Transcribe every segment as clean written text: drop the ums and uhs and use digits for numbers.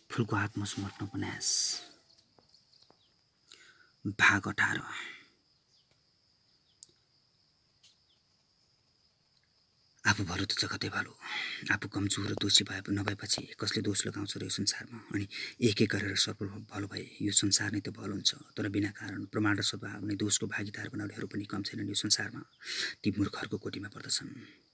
फुलको आत्मसमर्पण उपन्यास भाग 18। आफू भलो त जगतै भलो। आफू कमजोर र दोषी नभएपछि कसले दोष लगाउँछ र यो संसारमा। अनि एक एक गरेर सफल भलो भए यो संसार नै त भलो हुन्छ। तर बिना कारण प्रमाण र सद्भाव नै दोषको भागीदार बनाउनेहरू पनि कम छैनन् यो संसारमा। ती मूर्खहरूको कोटीमा पर्दछन्।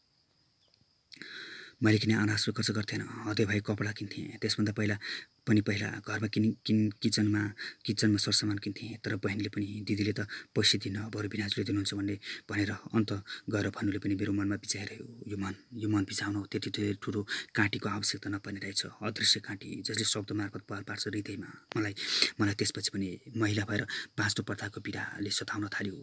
मैले किन अनासको खर्च गर्थेन। हदै भाइ कपडा किन्थेँ। त्यसभन्दा पहिला घरमा किचनमा सरसामान किन्थेँ। तर बहिनीले पनि दिदीले त पैसा दिन बरु बिनाजुले दिनुहुन्छ भनेर अन्त गएर भन्नुले पनि मेरो मनमा बिचाइरह्यो। यो मन बिचाउन त्यति ठुलो काँटीको आवश्यकता नपर्ने रहेछ। अदृश्य काँटी जसले शब्द मार्फत पार पार्छ हृदयमा। मलाई त्यसपछि पनि महिला भएर बाँच्नु पर्दाको पीडाले सताउन थाल्यो।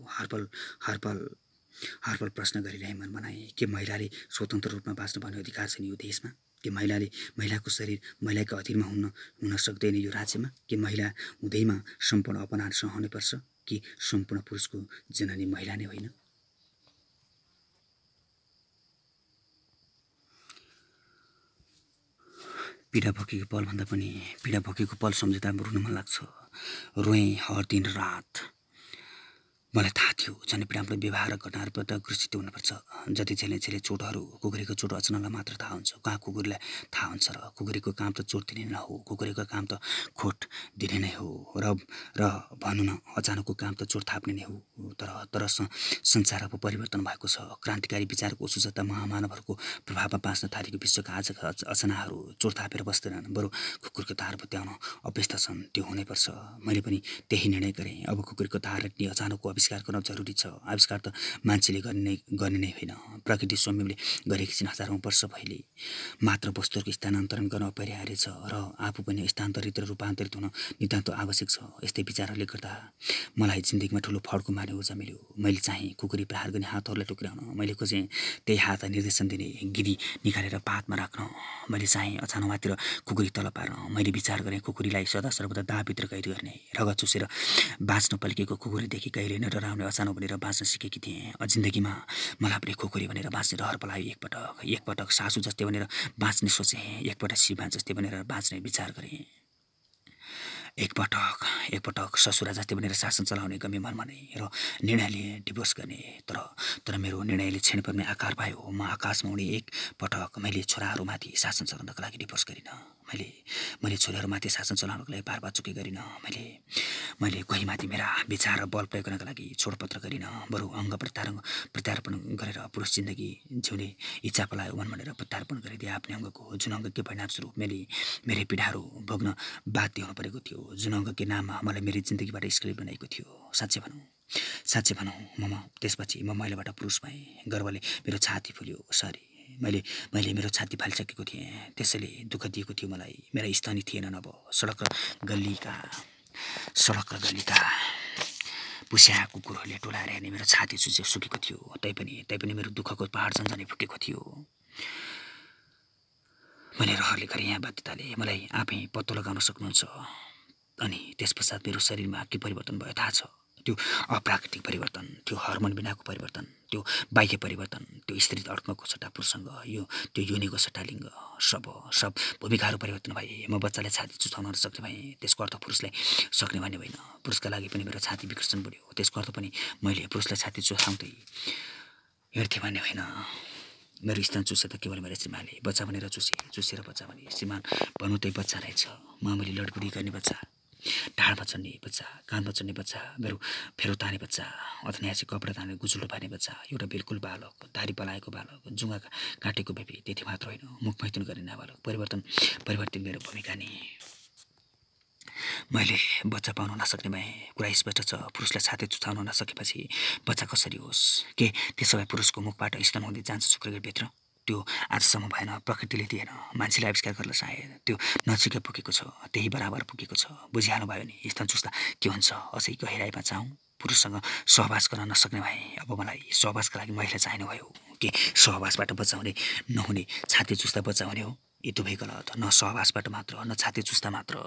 हरपल प्रश्न गरिरहे मन बनाए, के महिलाले स्वतन्त्र रूपमा बाँच्न भन्ने अधिकार छ नि यो देशमा? के महिलाको शरीर महिलाको अधीनमा हुन सक्दैन यो राज्यमा? के महिला हुँदैमा सम्पूर्ण अपमान सहनै पर्छ? कि सम्पूर्ण पुरुषको जननी महिला नै होइन? पीडा भोकेको पल सम्झिँदा रुन मन लाग्छ। रोएँ हर दिन रात। मलाई थाहा थियो जनप्रियामले व्यवहार र घटनाहरूबाट ग्रसित हुनुपर्छ। जति झेले चोटहरू कुकुरीको चोट अचनालाई मात्र थाहा हुन्छ। कहाँ कुकुरीलाई थाहा हुन्छ र? कुकुरीको काम त चोट दिने न हो। कुकुरीको काम त खोट दिने नै हो। र भनौँ न अचानकको काम त चोट थाप्ने नै हो। तर संसार अब परिवर्तन भएको छ। क्रान्तिकारी विचारको सुजता महामानवहरूको प्रभावमा बाँच्न थालेको विश्वका आजका अचनाहरू चोट थापेर बस्दैनन्, बरु कुकुरको तार बत्याउन अभ्यस्त छन्। त्यो हुनैपर्छ। मैले पनि त्यही निर्णय गरेँ। अब कुकुरको तार रेट्ने अचानकको आविष्कार गर्न जरुरी छ। आविष्कार त मान्छेले गर्ने नै होइन। प्रकृति स्वयंले गरेकी छिन् हजारौं वर्ष पहिले। मात्र वस्तुहरूको स्थानान्तरण गर्न अपरिहार्य छ र आफू पनि स्थानान्तरित र रूपान्तरित हुन नितान्त आवश्यक छ। यस्तै विचारहरूले गर्दा मलाई जिन्दगीमा ठुलो फड्को मार्ने ऊर्जा मिल्यो। मैले चाहेँ कुकुरी प्रहार गर्ने हातहरूलाई टुक्राउन। मैले खोजेँ त्यही हात निर्देशन दिने गिरी निकालेर पातमा राख्न। मैले चाहेँ अचानोमातिर कुकुरी तल पार्न। मैले विचार गरेँ कुकुरीलाई सदा सर्वदा दाँभित्र कैद गर्ने। रगत चुसेर बाँच्न पल्केको कुकुरीदेखि कहिले नडराउने अचानक भनेर बाँच्न सिकेकी थिएँ। जिन्दगीमा मलाई पनि कुकुरी भनेर बाँच्ने रहर पलायो। एकपटक सासू जस्तै भनेर बाँच्ने सोचेँ। एकपटक श्रीमान जस्तै भनेर बाँच्ने विचार गरेँ। एकपटक ससुरा जस्तै भनेर शासन चलाउने गमे मनमा नै र निर्णय लिए डिभोर्स गर्ने। तर मेरो निर्णयले क्षणभरमै आकार पायो। म आकाशमा उड्ने एकपटक मैले छोराहरूमाथि शासन चलाउनको लागि डिभोर्स गरिनँ। मैले छोराहरूमाथि शासन चलाउनको लागि बार चुके गरिनँ। मैले कोहीमाथि मेरा विचार र बल प्रयोग गर्नका लागि छोडपत्र गरिनँ। बरु अङ्ग प्रत्यारोपण गरेर पुरुष जिन्दगी जिउने इच्छा पलायो मन भनेर प्रत्यारोपण गरिदिए आफ्नै अङ्गको। जुन अङ्गकै परिणामस्वरूप मेरै पीडाहरू भोग्न बाध्य हुनु परेको थियो। जुन अङ्गकै नाममा मलाई मेरो जिन्दगीबाट स्केल बनाएको थियो। साँच्चै भनौँ त्यसपछि म महिलाबाट पुरुष भएँ। गर्वले मेरो छाती फुल्यो। मैले मेरो छाती फालिसकेको थिएँ। त्यसैले दुःख दिएको थियो मलाई। मेरा स्थानीय थिएनन् अब। सडक र गल्लीका पुस्या कुकुरहरूले टोलाएर हेर्ने मेरो छाती सुकेको थियो। तैपनि मेरो दुःखको पहाड झन्झनै फुकेको थियो। मैले रहरले गरेँ। यहाँ बाध्यताले मलाई आफै पत्तो लगाउन सक्नुहुन्छ। अनि त्यस पश्चात मेरो शरीरमा के परिवर्तन भयो थाहा छ? त्यो अप्राकृतिक परिवर्तन, त्यो हर्मोन बिनाको परिवर्तन, त्यो बाह्य परिवर्तन, त्यो स्त्री अड्कको सट्टा पुरुषसँग त्यो योनिको सट्टा लिङ्ग, सब भूमिकाहरू परिवर्तन भए। म बच्चालाई छाती चुसाउन सक्ने भएँ। त्यसको अर्थ पुरुषलाई सक्ने भन्ने होइन। पुरुषका लागि पनि मेरो छाती विकर्षण बढ्यो। त्यसको अर्थ पनि मैले पुरुषलाई छाती चुसाउँदै हिँड्थेँ भन्ने होइन। मेरो स्तन चुसे त केवल मेरो श्रीमानले। बच्चा भनेर चुसेर बच्चा भने श्रीमान भन्नु त्यही बच्चा रहेछ। मामुली लडबडी गर्ने बच्चा, ढाडमा चढ्ने बच्चा, कानमा चढ्ने बच्चा, मेरो फेरो ताने बच्चा, अथनासी कपडा ताने गुजुलो पार्ने बच्चा, एउटा बिल्कुल बालक, दारी पलाएको बालक, जुङ्गा काटेको बेबी। त्यति मात्र होइन, मुख मैथुन गर्ने नाबालक। परिवर्तित मेरो भूमिका नि। मैले बच्चा पाउन नसक्ने भएँ। कुरा स्पष्ट छ। पुरुषलाई छाती चुसाउन नसकेपछि बच्चा कसरी होस्? के त्यसो भए पुरुषको मुखबाट स्तन हुँदै जान्छ शुक्रभित्र? त्यो आजसम्म भएन। प्रकृतिले दिएन। मान्छेले आविष्कार गर्न सायद त्यो नजिकै पुगेको छ। त्यही बराबर पुगेको छ। बुझिहाल्नु भयो नि? स्तन चुस्दा के हुन्छ? असै गहिराइमा चाहौँ। पुरुषसँग सहवास गर्न नसक्ने भए अब मलाई सहवासका लागि महिला चाहिने भयो। के सहवासबाट बच्चा हुने नहुने छाती चुस्दा बच्चा हुने हो? यी दुवै गलत। न सहवासबाट मात्र, न छाती चुस्दा मात्र।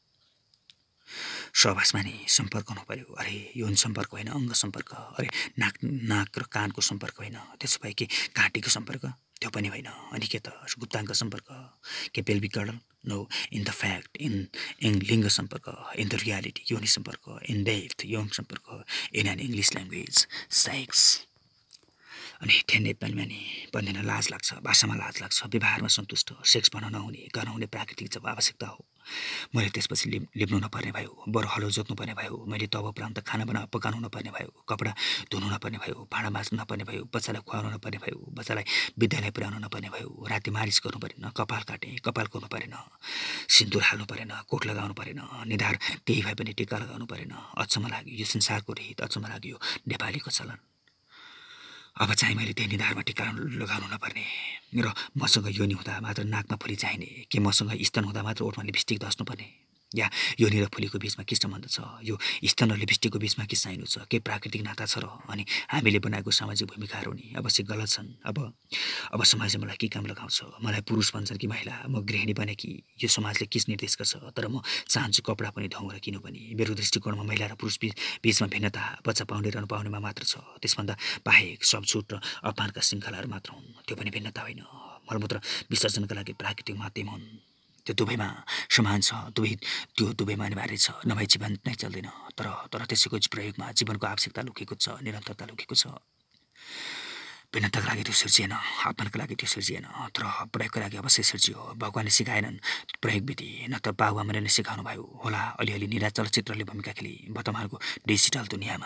सहवासमा नि सम्पर्क हुनु पर्यो। अरे यौन सम्पर्क होइन, अङ्ग सम्पर्क। अरे नाक र कानको सम्पर्क होइन। त्यसो भए के काँटीको सम्पर्क? त्यो पनि होइन। अनि के त गुप्ताङ्ग सम्पर्क के pelvic girdle no in the fact in लिङ्ग सम्पर्क इन द रियालिटी योनि सम्पर्क इन डेप्थ यौन सम्पर्क in an English language sex. अनि ठ्यान नेपालीमा नि भन्दैन लाज लाग्छ, भाषामा लाज लाग्छ, व्यवहारमा सन्तुष्ट, सेक्स भन्न नहुने गराउने प्राकृतिक जब आवश्यकता हो। मैले त्यसपछि लिप्नु नपर्ने भयो, बरु हलो जोत्नु पर्ने भयो। मैले तब उपरान्त खाना पकाउनु नपर्ने भयो, कपडा धुनु नपर्ने भयो, भाँडा माझ्नु नपर्ने भयो, बच्चालाई खुवाउनु नपर्ने भयो, बच्चालाई विद्यालय पुर्याउनु नपर्ने भयो, राति मालिस गर्नु परेन, कपाल काटेँ, कपाल कोर्नु परेन, सिन्दुर हाल्नु परेन, कोट लगाउनु परेन, निधार त्यही भए पनि टिका लगाउनु परेन। अचम्म लाग्यो यो संसारको रहित, अचम्म लाग्यो नेपालीको चलन। अब चाहिँ मैले त्यही निधारमा टिका लगाउनु नपर्ने र मसँग योनि हुँदा मात्र नाकमा फुली चाहिने कि मसँग स्तन हुँदा मात्र ओठमा लिपस्टिक धस्नुपर्ने या योनि र फुलीको बिचमा के सम्बन्ध छ? यो स्तन र लिपस्टिकको बिचमा के साइनो छ? के प्राकृतिक नाता छ र? अनि हामीले बनाएको सामाजिक भूमिकाहरू नि अवश्य गलत छन्। अब समाजले मलाई के काम लगाउँछ? मलाई पुरुष भन्छन् कि महिला? म गृहिणी बने कि यो समाजले किस निर्देश गर्छ? तर म चाहन्छु कपडा पनि धौँ र किन पनि। मेरो दृष्टिकोणमा महिला र पुरुष बिचमा भिन्नता बच्चा पाउने र नपाउनेमा मात्र छ। त्यसभन्दा बाहेक सब छुट र अपमानका श्रृङ्खलाहरू मात्र हुन्। त्यो पनि भिन्नता होइन। मलमूत्र विसर्जनका लागि प्राकृतिक माध्यम हुन्। त्यो दुवैमा समान छ, त्यो दुवैमा अनिवार्य छ, नभए जीवन नै चल्दैन। तर त्यसैको प्रयोगमा जीवनको आवश्यकता लुकेको छ, निरन्तरता लुकेको छ। भिन्नताका लागि त्यो सिर्जिएन, अपमानका लागि त्यो सिर्जिएन, तर प्रयोगका लागि अवश्य सिर्जियो। भगवानले सिकाएनन् प्रयोग विधि, न त बाबुआमाले नै सिकाउनु भयो होला। अलिअलि निरा चलचित्रले भूमिका खेली वर्तमानको डिजिटल दुनियाँमा।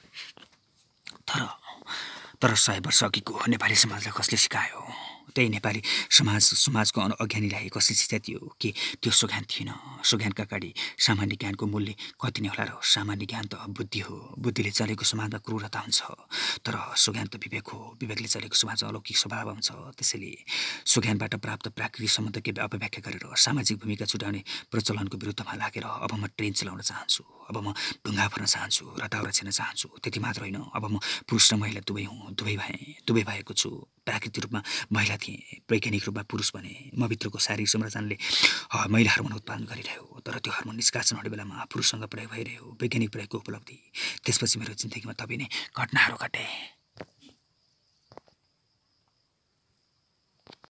तर 100 वर्ष अघिको नेपाली समाजलाई कसले सिकायो? त्यही नेपाली समाजको अज्ञानीलाई कसले शिक्षा दियो कि त्यो सुज्ञान थिएन? सुज्ञानका अगाडि सामान्य ज्ञानको मूल्य कति नै होला र? सामान्य ज्ञान त बुद्धि हो, बुद्धिले चलेको समाजमा क्रूरता हुन्छ। तर सुज्ञान त विवेक हो, विवेकले चलेको समाजमा अलौकिक स्वभाव हुन्छ। त्यसैले सुज्ञानबाट प्राप्त प्राकृतिक सम्बन्धकै अपव्याख्या गरेर सामाजिक भूमिका छुट्याउने प्रचलनको विरुद्धमा लागेर अब म ट्रेन चलाउन चाहन्छु। अब म ढुङ्गा फर्न चाहन्छु, रटाउरा छिर्न चाहन्छु। त्यति मात्र होइन, अब म पुरुष र महिला दुवै हुँ, दुवै भएको छु। प्राकृतिक रूपमा महिला थिएँ, वैज्ञानिक रूपमा पुरुष बने। म भित्रको शारीरिक संरचनाले महिला हार्मोन उत्पादन गरिरह्यो, तर त्यो हार्मोन निष्कासन हुने बेलामा पुरुषसँग प्रयोग भइरह्यो, वैज्ञानिक प्रयोगको उपलब्धि। त्यसपछि मेरो जिन्दगीमा तपाईँ नै घटनाहरू घटे।